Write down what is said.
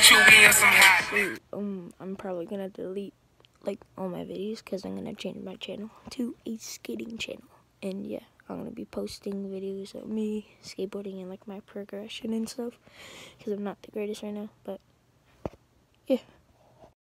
I'm probably gonna delete like all my videos because I'm gonna change my channel to a skating channel. And yeah, I'm gonna be posting videos of me skateboarding and like my progression and stuff because I'm not the greatest right now. But yeah.